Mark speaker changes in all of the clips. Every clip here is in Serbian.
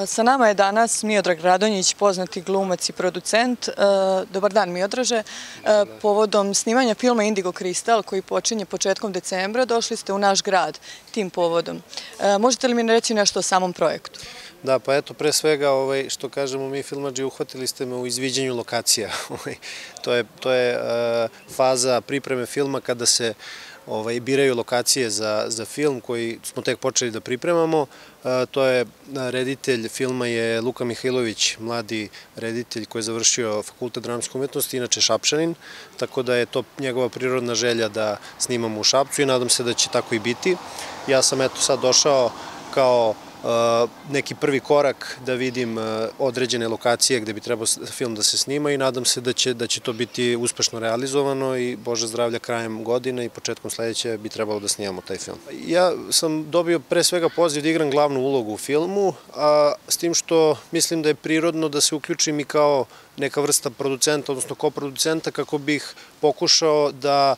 Speaker 1: Sa nama je danas Miodrag Radonjić, poznati glumac i producent. Dobar dan, Miodraže. Povodom snimanja filma Indigo Kristal, koji počinje početkom decembra, došli ste u naš grad tim povodom. Možete li mi reći nešto o samom projektu?
Speaker 2: Da, pa eto, pre svega, što kažemo mi filmadži, uhvatili ste me u izviđanju lokacija. To je faza pripreme filma kada se biraju lokacije za film koji smo tek počeli da pripremamo. To je, reditelj filma je Luka Mihajlović, mladi reditelj koji je završio Fakultet dramske umetnosti, inače Šapčanin, tako da je to njegova prirodna želja da snimamo u Šapcu i nadam se da će tako i biti. Ja sam eto sad došao kao neki prvi korak da vidim određene lokacije gde bi trebao film da se snima i nadam se da će to biti uspešno realizovano i Bože zdravlja krajem godine i početkom sledeće bi trebalo da snimamo taj film. Ja sam dobio pre svega poziv da igram glavnu ulogu u filmu, s tim što mislim da je prirodno da se uključim i kao neka vrsta producenta, odnosno koproducenta, kako bih pokušao da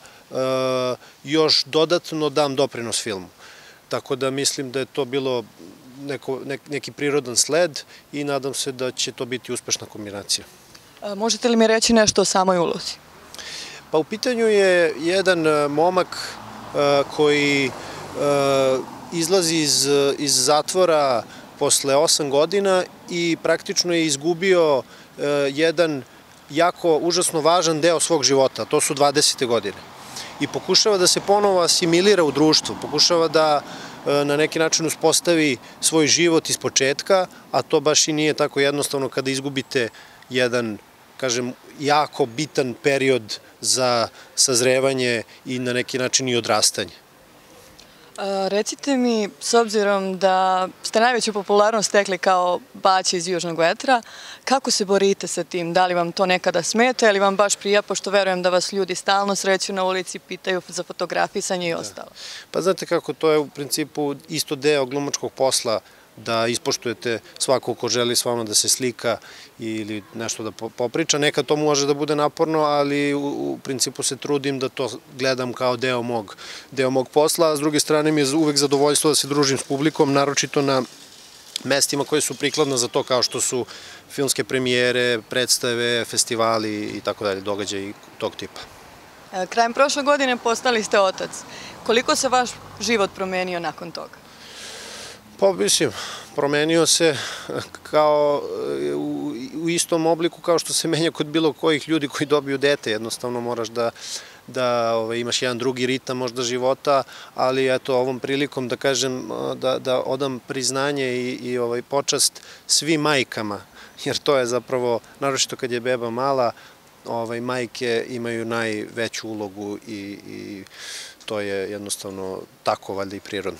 Speaker 2: još dodatno dam doprinos filmu. Tako da mislim da je to bilo neki prirodan sled i nadam se da će to biti uspešna kombinacija.
Speaker 1: Možete li mi reći nešto o samoj ulozi?
Speaker 2: Pa u pitanju je jedan momak koji izlazi iz zatvora posle 8 godina i praktično je izgubio jedan jako užasno važan deo svog života, to su 20. godine. I pokušava da se ponovo asimilira u društvu, pokušava da na neki način uspostavi svoj život iz početka, a to baš i nije tako jednostavno kada izgubite jedan, kažem, jako bitan period za sazrevanje i na neki način i odrastanje.
Speaker 1: Recite mi, s obzirom da ste najveću popularnost stekli kao Baća iz Južnog vetra, kako se borite sa tim? Da li vam to nekada smeta ili vam baš prija, pošto verujem da vas ljudi stalno sreću na ulici, pitaju za fotografisanje i ostalo?
Speaker 2: Pa znate kako, to je u principu isto deo glumačkog posla, da ispoštujete svako ko želi s vama da se slika ili nešto da popriča. Nekad to može da bude naporno, ali u principu se trudim da to gledam kao deo mog posla. S druge strane mi je uvek zadovoljstvo da se družim s publikom, naročito na mestima koje su prikladna za to, kao što su filmske premijere, predstave, festivali i tako dalje, događaji tog tipa.
Speaker 1: Krajem prošle godine postali ste otac. Koliko se vaš život promenio nakon toga?
Speaker 2: Pa mislim, promenio se kao u istom obliku kao što se menja kod bilo kojih ljudi koji dobiju dete. Jednostavno moraš da imaš jedan drugi ritam možda života, ali eto ovom prilikom da kažem da odam priznanje i počast svim majkama, jer to je zapravo, naročito kad je beba mala, majke imaju najveću ulogu i to je jednostavno tako valjda i prirodno.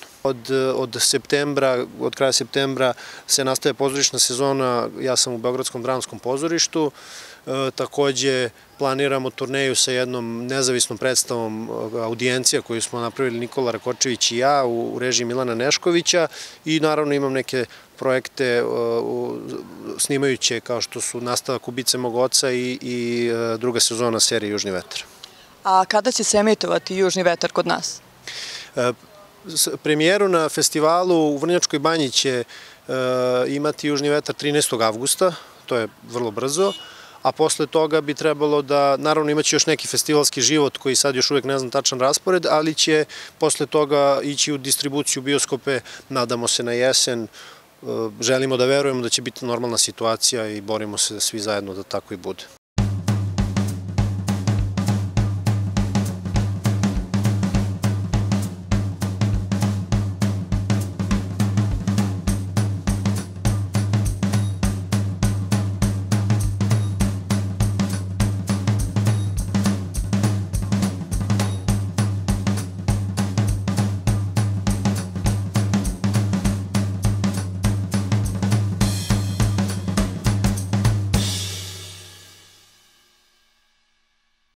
Speaker 2: Od kraja septembra se nastaje pozorišna sezona, ja sam u Beogradskom dramskom pozorištu, takođe planiramo turneju sa jednom nezavisnom predstavom Audijencija koju smo napravili Nikola Rakočević i ja u režiji Milana Neškovića i naravno imam neke projekte snimajuće kao što su nastavak Ubice mog oca i druga sezona serije Južni vetar.
Speaker 1: A kada će se emitovati Južni vetar kod nas?
Speaker 2: Premijeru na festivalu u Vrnjačkoj banji će imati Južni vetar 13. avgusta, to je vrlo brzo, a posle toga bi trebalo da, naravno imaće još neki festivalski život koji sad još uvek ne znam tačan raspored, ali će posle toga ići u distribuciju bioskope, nadamo se na jesen, želimo da verujemo da će biti normalna situacija i borimo se svi zajedno da tako i bude.